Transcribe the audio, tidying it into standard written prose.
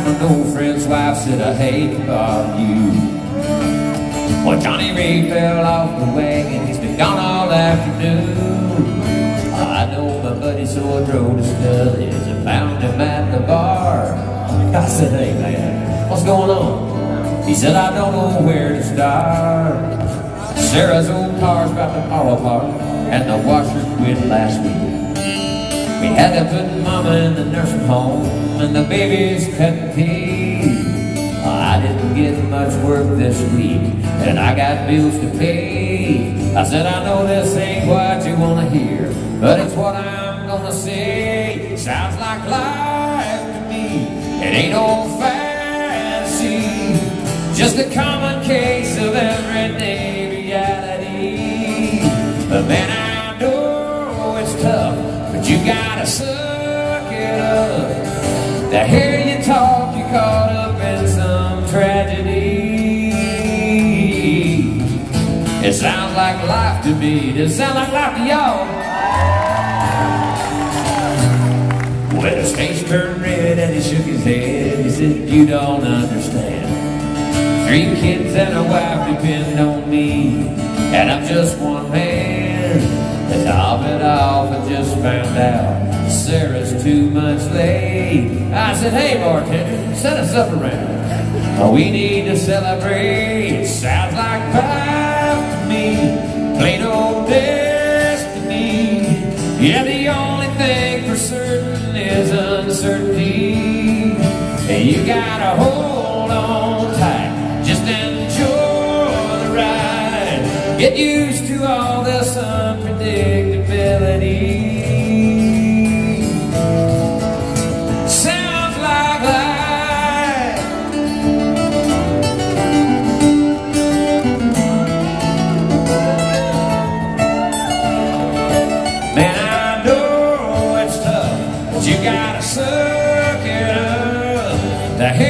an old friend's wife said, I hate to bother you. Well, Johnny Ray fell off the wagon, he's been gone all afternoon. I know my buddy, so I drove to Scully's and found him at the bar. I said, hey man, what's going on? He said, I don't know where to start. Sarah's old car's about to fall apart, and the washer quit last week. We had to put mama in the nursing home, and the baby's cutting teeth. I didn't get much work this week, and I got bills to pay. I said, I know this ain't what you want to hear, but it's what I'm gonna say. Sounds like life to me. It ain't old fancy, just a common case of everyday reality. But man, I know it's tough, but you gotta suck it up. To hear you talk, you caught up in some tragedy. It sounds like life to me. Does it sound like life to y'all? Well, his face turned red and he shook his head. He said, you don't understand. 3 kids and a wife depend on me, and I'm just one man. To top it off, I just found out Sarah's 2 months late. I said, hey bartender, set us up around. We need to celebrate. Sounds like life to me, plain old destiny. Yeah, the only thing for certain is uncertainty. And you gotta hold on tight, just enjoy the ride. Get used to all this unpredictability. Sounds like life. Man, I know it's tough, but you gotta suck it up. The